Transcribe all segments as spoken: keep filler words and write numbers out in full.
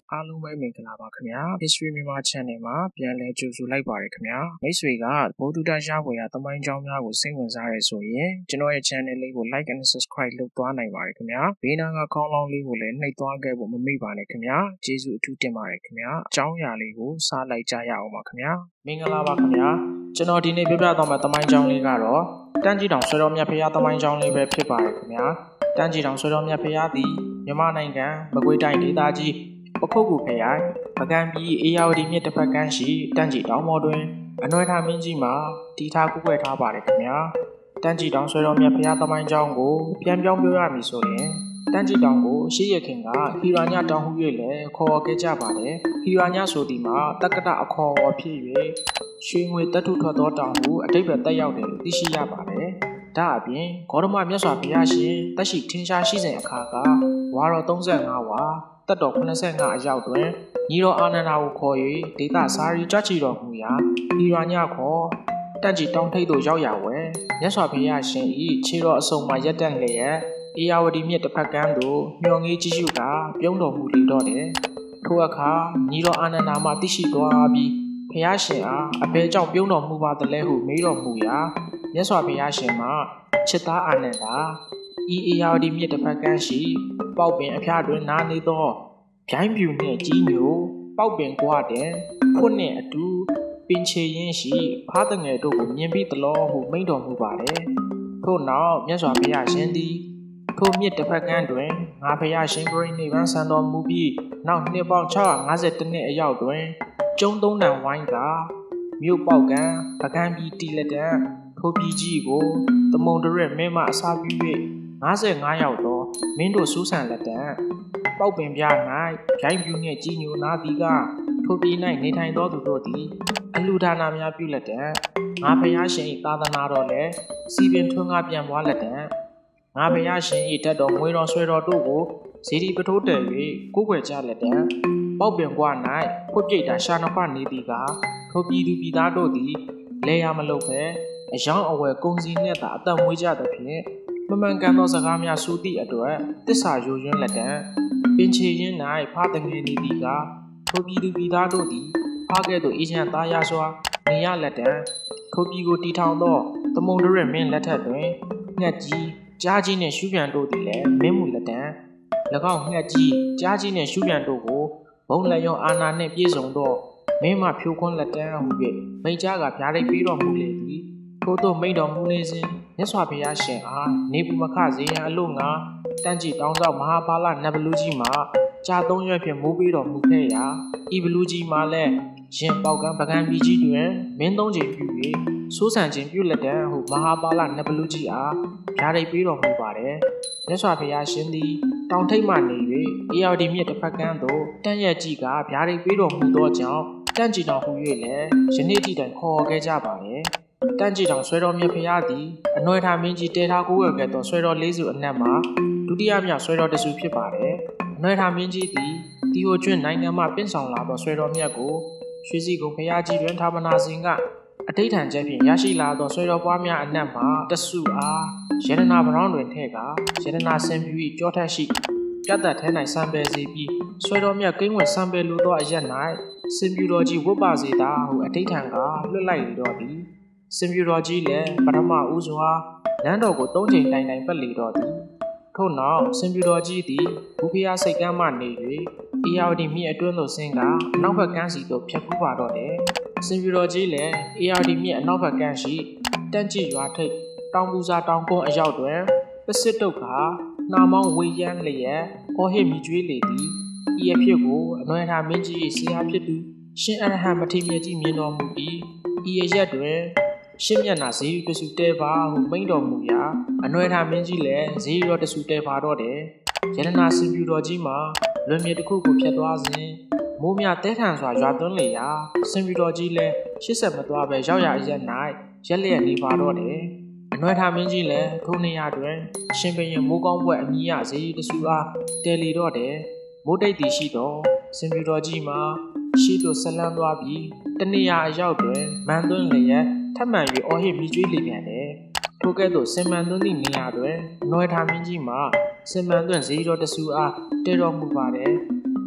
အားလုံးပဲမင်္ဂလာပါခင်ဗျာ History Myanmar Channel မှာပြန်လည်ကြိုဆိုလိုက်ပါရခင်ဗျာမိတ်ဆွေကဘုဒ္ဓတရဖွယ်ရသမိုင်းကြောင်းများကိုစိတ်ဝင်စားရဆိုရင်ကျွန်တော်ရဲ့ channel လေးကို like and subscribe လုပ်သွားနိုင်ပါတယ်ခင်ဗျာဘေးနားကခေါင်းလောင်းလေးကိုလည်းနှိပ်သွားခဲ့ဖို့မမေ့ပါနဲ့ခင်ဗျာကျေးဇူးအထူးတင်ပါတယ်ခင်ဗျာအကြောင်းအရာလေးကိုစားလိုက်ကြရအောင်ပါခင်ဗျာမင်္ဂလာပါခင်ဗျာကျွန်တော်ဒီနေ့ပြပြသွားမယ့်သမိုင်းကြောင်းလေးကတော့တန်းကြီးတောင်ဆွေတော်မြတ်ဖရာသမိုင်းကြောင်းလေးပဲဖြစ်ပါတယ်ခင်ဗျာတန်းကြီးတောင်ဆွေတော်မြတ်ဖရာသည်မြန်မာနိုင်ငံမကွေးတိုင်းဒေသကြီးပခုတ်ကူခရိုင်ပကံပြည်အေယာဝတီမြစ်တစ်ဖက်ကမ်းရှိတန်းကြီးတောင်ပေါ်တွင်အနွယ်ထမင်းကြီးမှာတည်ထားကူးကွယ်ထားပါတယ်ခင်ဗျာတန်းကြီးတောင်ဆွေတော်မြတ်ဖရာသမိုင်းကြောင်းကိုပြန်ပြောင်းပြောရမည်ဆိုရင်တန်းကြီးတောင်ကိုရှေးရခင်ကဟီရာညတောင်ဟု၍လည်းခေါ်ခဲ့ကြပါတယ်ဟီရာညဆိုသည်မှာတက္ကတအခေါ်အဝေါ်ဖြစ်၍ရွှေငွေတက်ထုထွက်သောတောင်ဟုအတိတ်ပဲတက်ရောက်တယ်လို့သိရှိရပါတယ်ဒါအပြင်ဂေါတမမြတ်စွာဘုရားရှင်တက်ရှိထင်ရှားရှိစဉ်အခါကဝါတော်သုံးဆယ်ငါးဝါတက်တော်ခုနှစ်ဆယ်ငါးအရောက်တွင်ညီတော်အာနန္ဒာကိုခေါ်၍ဒေသစာရီကြွချီတော်မူရာဟီရာညခေါ်တန်းကြီးတောင်ထိပ်သို့ရောက်ရဝဲမြတ်စွာဘုရားရှင်၏ခြေတော်အစုံမှရက်တက်လျက်အေယာဝတီမြစ်တစ်ဖက်ကမ်းသို့မျှော်ငေးကြည့်ရှုကာပြုံးတော်မူလေတော့တယ်ထိုအခါညီတော်အာနန္ဒာမှသိရှိသွားပြီးဘုရားရှင်အားအဘယ်ကြောင့်ပြုံးတော်မူပါသလဲဟုမေးတော်မူရာမြတ်စွာဘုရားရှင်မှချစ်သားအာနန္ဒာဤအေယာဝတီမြစ်တစ်ဖက်ကမ်းရှိပေါက်ပင်အဖျားတွင်နားနေသောဗျိုင်းပြူနှင့်ကြီးညိုပေါက်ပင်ကွာတဲ့ဖွနှင့်အတူပင်ချေရင်းရှိဖားတငယ်တို့ကိုမြင်ပြီးသလောဟုမိန့်တော်မူပါတယ်ထို့နောက်မြတ်စွာဘုရားရှင်သည်ထိုမြစ်တစ်ဖက်ကမ်းတွင်ငါဘုရားရှင်ပြိဋိဘံဆံတော်မူပြီးနောက်နှစ်ပေါင်း၆၅၁နှစ်အရောက်တွင်ကျုံသုံးတန်ဝိုင်းကမြို့ပေါက်ကံပကံပြည်တီလက်တံထိုပြည်ကြီးကိုသမုံတရက်မင်းမအစာပြု၍၅၅ရောက်သောမင်းတို့စူးဆန်လက်တံပေါက်ပင်ပြ၌ဂိုင်းပြူနှင့်ကြီးညိုနာသည်ကထိုပြည်၌နေထိုင်သောသူတို့သည်အလှူဒါနများပြုလက်တံငါဘုရားရှင်၏သာသနာတော်လည်းစီပင်ထွန်းကားပြန်ပွားလက်တံငါဘုရားရှင်၏တတ်တော်မွေတော်ဆွေတော်တို့ကိုဇီဒီပထိုးတယ်၍ကိုးကွယ်ကြလက်တံပေါက်ပင်ကွာ၌ဖွတ်ပြိတ်တာရှာနဖနေသည်ကထိုပြည်သူပြည်သားတို့သည်လဲရမလုပ်ပဲအယောင်အဝယ်ကုံစီနှင့်သာအသက်မွေးကြသဖြင့်မမှန်ကန်သောစကားများဆိုသည့်အတွက်တစ္ဆာယိုယွင်းလက်တံပင်ချေရင်း၌ဖားတငယ်နေသည်ကထိုပြည်သူပြည်သားတို့သည်ဖားကဲ့သို့အေးချမ်းသားရစွာနေရလက်တံထိုပြည်ကိုတီထောင်သောသမုံတရက်မင်းလက်ထက်တွင်ငှက်ကြီးကြားကြီးနှင့်ရှုပြန်တို့သည်လည်းမင်းမှုလက်တံ၎င်းငှက်ကြီးကြားကြီးနှင့်ရှုပြန်တို့ကိုဘုံလက်ရောအာနာနှင့်ပြည့်စုံသောမင်းမဖြိုးခွန်းလက်တံဟု၍မိန့်ကြားကဗျာဒိတ်ပေးတော်မူလေသည်ထို့သောမိန့်တော်မူနေစဉ်မြတ်စွာဘုရားရှင်အားနေပူမခစေရန်အလို့ငါတန်းကြီးတောင်းသောမဟာပါလနတ်ဘလူးကြီးမှာကြာသုံးရွက်ဖြင့်မိုးပေးတော်မူခဲ့ရာဤဘလူးကြီးမှာလည်းရင်ပေါက်ကံပကံပြည်ကြီးတွင်မင်းသုံးချိန်ပြု၍စိုးစံခြင်းပြုလက်တံဟုမဟာပါလနတ်ဘလူးကြီးအားဗျာဒိတ်ပေးတော်မူပါတယ်မြတ်စွာဘုရားရှင်သည်တောင်ထိပ်မှနေ၍အေယာဝတီမြစ်တစ်ဖက်ကမ်းသို့တန်းရက်ကြီးကဗျာဒိတ်ပေးတော်မူသောကြောင့်တန်းကြီးတော်ဟူ၍လည်းယနေ့ထိတိုင်ခေါ်ခဲ့ကြပါတယ်တန်းကြီးတောင်ဆွေတော်မြတ်ဖရာသည်အနွယ်ထမင်းကြီးတဲထားကိုးဝယ်ခဲ့သောဆွေတော်လေးစုအနက်မှာဒုတိယမြောက်ဆွေတော်တစုဖြစ်ပါတယ်အနွယ်ထမင်းကြီးသည်တီဟိုကျွန်းနိုင်ငံမှပြင့်ဆောင်လာသောဆွေတော်မြတ်ကိုရွှေစီကုံဖရာကြီးတွင်ဌာပနာစဉ်ကအဋိဌာန်ချက်ဖြင့်ရရှိလာသောဆွေတော်ပွားများအနက်မှာတစုအားရတနာပရောင်းတွင်ထည့်ကရတနာဆင်ပြူ၏ကြောထက်ရှိပြတ်သက်ထဲ၌စံပယ်စေပြီးဆွေတော်မြတ်ကိန်းဝဲစံပယ်လိုသောအရက်၌စင်ပြူတော်ကြီးဝတ်ပါစေသာဟုအဋိဌာန်ကလွှတ်လိုက်လေတော့သည်စင်ပြူတော်ကြီးလည်းပထမဦးစွာလမ်းတော်ကိုသုံးချိန်တိုင်တိုင်ပတ်လေတော့သည်ထို့နောက်စင်ပြူတော်ကြီးသည်ဘူဖျားစိတ်ကမ်းမှနေ၍အေယာဝတီမြစ်အတွင်းသို့ဆင်းကနောက်ဘက်ကမ်းစီသို့ဖြတ်ကူးပါတော့တယ်စင်ပြူတော်ကြီးလည်းအေယာဝတီမြစ်အနောက်ဘက်ကမ်းရှိတန်းကြီးရွာထိပ်တောင်ပူစာတောင်ကုန်းအရောက်တွင်ပစစ်တုတ်ကနှာမောင်းဝေရမ်းလျက်အော်ဟစ်မြည်ကြွေးလေသည်ဤအဖြစ်ကိုအနွယ်ထမင်းကြီး၏ဆရာဖြစ်သူရှင်အရဟံမထေရကြီးမြင်တော်မူပြီးဤအရက်တွင်ရှင်းမျက်နှာဇေယျတဆူတဲပါဟုမိန့်တော်မူရာအနွယ်ထမင်းကြီးလည်းဇေယျတော်တဆူတဲပါတော့တယ်ရတနာစင်ပြူတော်ကြီးမှာလွန်မြေတစ်ခုကိုဖြတ်သွားစဉ်မိုးမြတဲထန်စွာရွာသွန်းလေရာစင်ပြူတော်ကြီးလည်းရှစ်ဆက်မသွားပဲရောက်ရအရက်၌ရက်လျက်နေပါတော့တယ်အနွယ်ထမင်းကြီးလည်းထိုနေရာတွင်ရှင်ဘရင်မိုးကောင်းဘွက်အမိရဇေယျတဆူအားတဲလီတော့တယ်မိုးတိတ်တီရှိသောစင်ပြူတော်ကြီးမှာရှိသို့ဆက်လန်းသွားပြီးတနေရာအရောက်တွင်မန်သွင်းလျက်ထပ်မံ၍အော်ဟစ်မြည်ကြွေးလေပြန်တယ်ထိုကဲ့သို့စင်မန်သွင်းသည့်နေရာတွင်အနွယ်ထမင်းကြီးမှာစင်မန်သွင်းဇေယျတော်တဆူအားတဲတော်မူပါတယ်တ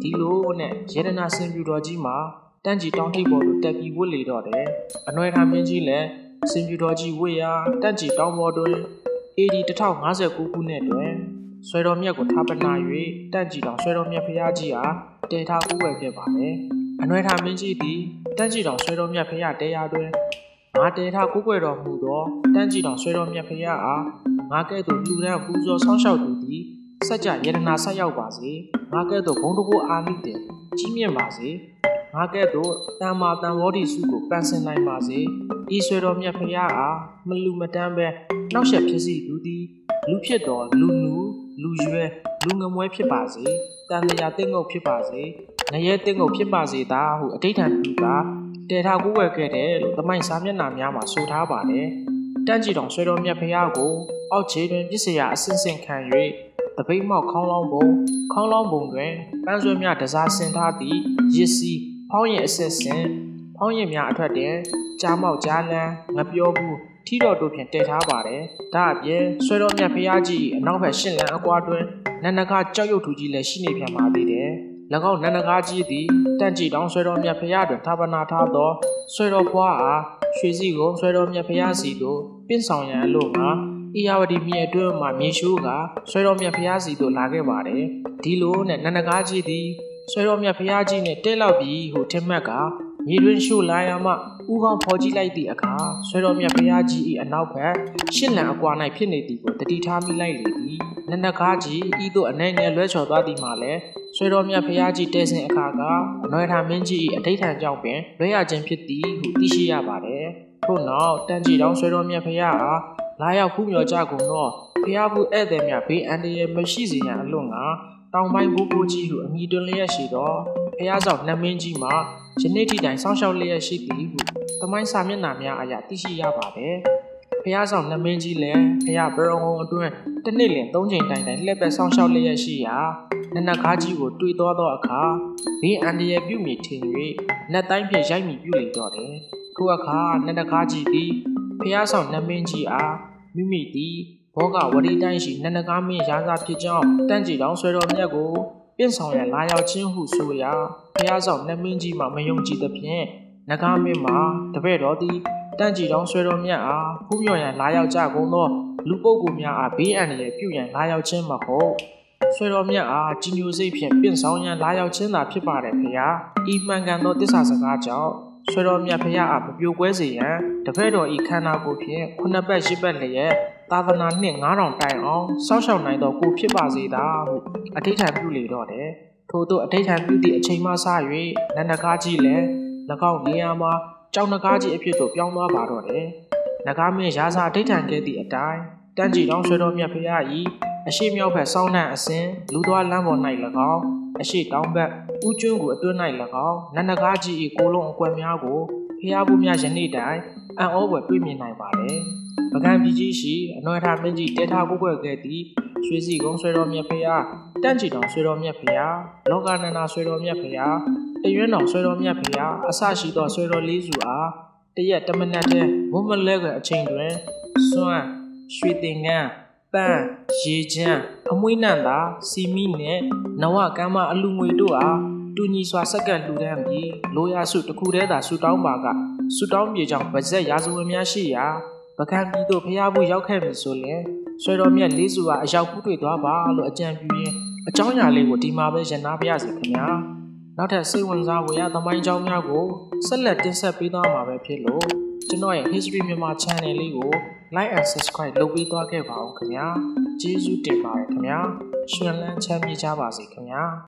ဒီလိုနဲ့ရတနာစင်ပြူတော်ကြီးမှာတန်းကြီးတောင်းထိပ်ပေါ်သို့တက်ပြီးဝတ်လေတော့တယ်အနွယ်ထာမင်းကြီးလည်းစင်ပြူတော်ကြီးဝတ်ရာတန်းကြီးတောင်းပေါ်တွင် အေဒီတစ်ထောင်ငါးဆယ်ကိုခုနှစ်တွင်ဆွဲတော်မြတ်ကိုထားပနာ၍တန့်ကြည်တော်ဆွဲတော်မြတ်ဖရာကြီးအားတည်ထားကိုးကွယ်ခဲ့ပါလေအနွယ်ထာမင်းကြီးသည်တန့်ကြည်တော်ဆွဲတော်မြတ်ဖရာတရားတွင်ငါတည်ထားကိုးကွယ်တော်မူသောတန့်ကြည်တော်ဆွဲတော်မြတ်ဖရာအားငါကဲ့သို့လူရန်ပူဇော်ဆောင်းလျှောက်သူသည်စัจ जा ယတနာဆက်ရောက်ပါစေငါကဲ့သို့ဘုံတကူအာမိတယ်ကြီးမြင့်ပါစေငါကဲ့သို့တမ္မာတန်ဝေါဒီစုကိုပန်းစင်နိုင်ပါစေဤဆွေတော်မြတ်ဖရာအားမလူမတန်းပဲနှောက်ယှက်ဖြစ်စီသူသည်လူဖြစ်တော်လူနူလူရွယ်လူငမွဲဖြစ်ပါစေတန်လျာတင့်ငုတ်ဖြစ်ပါစေငရဲတင့်ငုတ်ဖြစ်ပါစေသာဟုအဋ္ဌံပြုကာတည်ထားကိုးကွယ်ခဲ့တယ်လို့သမိုင်းစာမျက်နှာများမှာဆိုထားပါတယ်တန်းကြည်တော်ဆွေတော်မြတ်ဖရာကိုအောက်ခြေတွင်ပြစ်စရာအစင်စင်ခံ၍တပိတ်မောက်ခေါင်းလောင်းပုံခေါင်းလောင်းပုံတွင်ပန်းဆွဲများတစားဆင်ထားသည့်ရစ်စီဖောင်းရင်အဆက်ဆင်ဖောင်းရင်များအထွက်တင်ကြားမောက်ကြားလန်းငပြောဘူးထီတော်တို့ဖြင့်တည်ထားပါတယ်ဒါအပြင်ဆွဲတော်မြတ်ဖရာကြီးအနောက်ဘက်ရှစ်လမ်းအကွာတွင်နန္ဒကာကြောက်ရွံ့ထူကြီးလည်းရှိနေပြန်ပါသေးတယ်၎င်းနန္ဒကာကြီးသည်တန့်ကြည်တောင်ဆွဲတော်မြတ်ဖရာတွင်ဌာပနာထားသောဆွဲတော်ဘွားအားရွှေစည်းကုန်းဆွဲတော်မြတ်ဖရာစီတို့ပင့်ဆောင်ရန်အလို့ငါအေယာဝတီမြေအတွင်းမှာမြေရှိုးကဆွဲတော်မြတ်ဖရာစီတို့လာခဲ့ပါတယ်ဒီလိုနဲ့နန္ဒကာကြီးသည်ဆွဲတော်မြတ်ဖရာကြီးနဲ့တဲလောက်ပြီးဟိုထင်မှတ်ကမြေတွင်ရှို့လာရမှဥကောင်းဖော်ကြည့်လိုက်သည့်အခါဆွဲတော်မြတ်ဖရာကြီး၏အနောက်ဘက်ရှစ်လံအကွာ၌ဖြစ်နေသည်ကိုတတိထားမိလိုက်လေသည်နန္ဒကားကြီးဤသို့အနေနဲ့လွဲချော်သွားသည်မှာလည်းဆွဲတော်မြတ်ဖရာကြီးတဲစဉ်အခါကအနွယ်ထာမင်းကြီး၏အဋ္ဌံကြောင့်ပင်လွဲရခြင်းဖြစ်သည်ဟုသိရှိရပါတယ်ထို့နောက်တန်ကြည်တောင်ဆွဲတော်မြတ်ဖရာအားလာရောက်ဖူးမြော်ကြကုန်သောဖရာဘူးဧည့်သည်များဘေးအန္တရာယ်မရှိစေရန်အလို့ငါတောင်ပိုင်းဘူဘူကြီးဟုအမည်တွင်လျက်ရှိသောဖရာဆောင်နှမင်းကြီးမှာယနေ့ထိတိုင်စောင့်ရှောက်လျက်ရှိသည်ဟုသမိုင်းစာမျက်နှာများအရသိရှိရပါတယ်ဖရာဆောင်နှမင်းကြီးလည်းဖရာဘရုံဟုံအတွင်းတစ်နှစ်လင်သုံးချိန်တိုင်တိုင်လှည့်ပဲစောင့်ရှောက်လျက်ရှိရာနနကားကြီးကိုတွေ့တော်သောအခါဘေးအန္တရာယ်ပြုမိထင်၍နတ်တိုင်းဖြင့်ရိုက်မိပြုလေတော့တယ်ထိုအခါနနကားကြီးသည်ဖရာဆောင်နှမင်းကြီးအားမိမိသည်ဘောကဝရီတိုင်းရှိနနကားမင်းရာဇာဖြစ်ကြောင်းတန့်ကြည်တောင်ဆွဲတော်မြတ်ကိုပြင့်ဆောင်ရန်လာရောက်ခြင်းဟုဆိုရာဖျားဆောင်နှမင်းကြီးမှမယုံကြည်သဖြင့်နဂါမင်းမှာတပည့်တော်သည်တန့်ကြည်တောင်ဆွဲတော်မြတ်အားဖူးမြော်ရန်လာရောက်ကြကုန်သောလူပုဂ္ဂိုလ်များအားဘေးအန္တရာယ်ပြုရန်လာရောက်ခြင်းမဟုတ်ဆွဲတော်မြတ်အားကြီးညိုစိတ်ဖြင့်ပြင့်ဆောင်ရန်လာရောက်ခြင်းသာဖြစ်ပါတယ်ဖေဟာဤမှန်ကန်သောတစ္ဆာစကားကြောင့်ဆွဲတော်မြတ်ဖျားအားမပြိုကွဲစေရန်တပည့်တော်ဤခန္ဓာကိုယ်ဖြင့်ခုနှစ်ပတ်ရှစ်ပတ်လျက်သာသနာနှစ်ငါးထောင်တိုင်အောင်စောင့်ရှောက်နိုင်သောကိုဖြစ်ပါစေသာဟုအဋ္ဌံပြုလေတော့တယ်ထို့သောအဋ္ဌံပြုသည့်အချိန်မှစ၍နန္ဒကားကြီးလည်း၎င်းနေရာမှာကြောင်နဂါးကြီးအဖြစ်သို့ပြောင်းသွားပါတော့တယ်နဂါမင်းရာဇာအဋ္ဌံခဲ့သည့်အတိုင်းတန်းကြည်တောင်ဆွေတော်မြတ်ဖရာ၏အရှိမြောက်ဘက်စောင်းနှံအစဉ်လူသွားလမ်းပေါ်၌၎င်းအရှိတောင်ဘက်ဥကျွန်းကိုအတွင်း၌၎င်းနန္ဒကားကြီး၏ကိုလုံးအကွက်များကိုဖရာဘူးများယနေ့တိုင်အံ့ဩဖွယ်တွေ့မြင်နိုင်ပါလေပကံပြည်ကြီးရှိအနွယ်ထာမင်းကြီးတဲထားကိုကွယ်ခဲ့သည့်ရွှေစီကုန်းဆွေတော်မြတ်ဖရာတန့်ကြည်တောင်ဆွေတော်မြတ်ဖရာလောကနန္ဒာဆွေတော်မြတ်ဖရာတရွန်းတော်ဆွေတော်မြတ်ဖရာအစရှိသောဆွေတော်လေးစုအားတရက်တမနက်တည်းဝမလဲကအချိန်တွင်စွမ်းရွှေတင်ငန်းပန်းရေချမ်းအမွှေးနံ့သာစီမီနှင့်နဝကမ်းမအလူငွေတို့အားတူညီစွာစက္ကန့်လှူဒန်းပြီးလိုရာစုတစ်ခုတည်းသာဆူတောင်းပါကဆူတောင်းပြေကြောင့်ဗဇက်ရာဇဝင်များရှိရာပကံပြည်သို့ဖျားဘူးရောက်ခဲ့ပြီဆိုရင်ဆွေတော်မြတ်လေးစုကအရောက်ဖူးတွေ့သွားပါလို့အကြံပြုရင်းအကြောင်းအရာလေးကိုဒီမှာပဲရနာပြရစီခင်ဗျာနောက်ထပ်စိတ်ဝင်စားဖွယ်ရသမိုင်းကြောင်းများကိုဆက်လက်တင်ဆက်ပေးသွားမှာပဲဖြစ်လို့ကျွန်တော်ရဲ့ History Myanmar Channel လေးကို Like and Subscribe လုပ်ပေးသွားခဲ့ပါဦးခင်ဗျာကျေးဇူးတင်ပါတယ်ခင်ဗျာရှင်လန်းချမ်းမြေ့ကြပါစေခင်ဗျာ